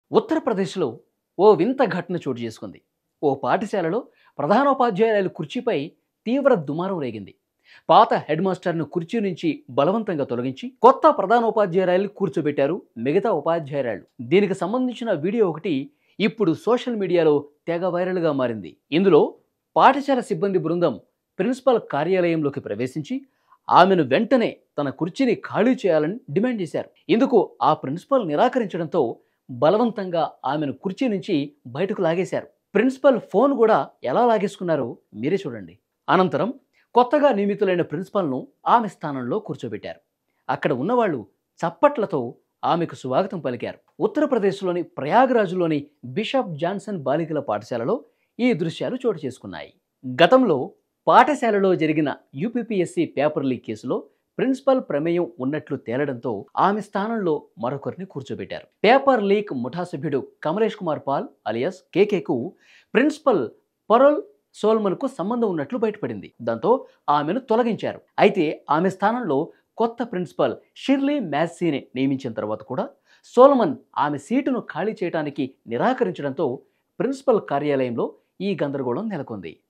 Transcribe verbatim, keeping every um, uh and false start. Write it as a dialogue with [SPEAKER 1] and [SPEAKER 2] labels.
[SPEAKER 1] ఉత్తరప్రదేశ్లో ఓ వింత ఘటన చోటు చేసుకుంది. ఓ పాఠశాలలో ప్రధానోపాధ్యాయురాలు కుర్చీపై తీవ్ర దుమారం రేగింది. పాత హెడ్ మాస్టర్ను కుర్చీ నుంచి బలవంతంగా తొలగించి కొత్త ప్రధానోపాధ్యాయురాలు కూర్చోబెట్టారు మిగతా ఉపాధ్యాయురాలు. దీనికి సంబంధించిన వీడియో ఒకటి ఇప్పుడు సోషల్ మీడియాలో తెగ వైరల్గా మారింది. ఇందులో పాఠశాల సిబ్బంది బృందం ప్రిన్సిపల్ కార్యాలయంలోకి ప్రవేశించి ఆమెను వెంటనే తన కుర్చీని ఖాళీ చేయాలని డిమాండ్ చేశారు. ఇందుకు ఆ ప్రిన్సిపల్ నిరాకరించడంతో బలవంతంగా ఆమెను కుర్చీ నుంచి బయటకు లాగేశారు. ప్రిన్సిపల్ ఫోన్ కూడా ఎలా లాగేసుకున్నారో మీరే చూడండి. అనంతరం కొత్తగా నియమితులైన ప్రిన్సిపల్ను ఆమె స్థానంలో కూర్చోబెట్టారు. అక్కడ ఉన్నవాళ్ళు చప్పట్లతో ఆమెకు స్వాగతం పలికారు. ఉత్తరప్రదేశ్లోని ప్రయాగ్రాజ్లోని బిషప్ జాన్సన్ బాలికల పాఠశాలలో ఈ దృశ్యాలు చోటు చేసుకున్నాయి. గతంలో పాఠశాలలో జరిగిన యూపీపీఎస్సీ పేపర్ లీక్ కేసులో ప్రిన్సిపల్ ప్రమేయం ఉన్నట్లు తేలడంతో ఆమె స్థానంలో మరొకరిని కూర్చోబెట్టారు. పేపర్ లీక్ ముఠా సభ్యుడు కమలేష్ కుమార్ పాల్ అలియాస్ కేకేకు ప్రిన్సిపల్ పరోల్ సోల్మన్కు సంబంధం ఉన్నట్లు బయటపడింది. దాంతో ఆమెను తొలగించారు. అయితే ఆమె స్థానంలో కొత్త ప్రిన్సిపల్ షిర్లీ మ్యాస్సీని నియమించిన తర్వాత కూడా సోల్మన్ ఆమె సీటును ఖాళీ చేయడానికి నిరాకరించడంతో ప్రిన్సిపల్ కార్యాలయంలో ఈ గందరగోళం నెలకొంది.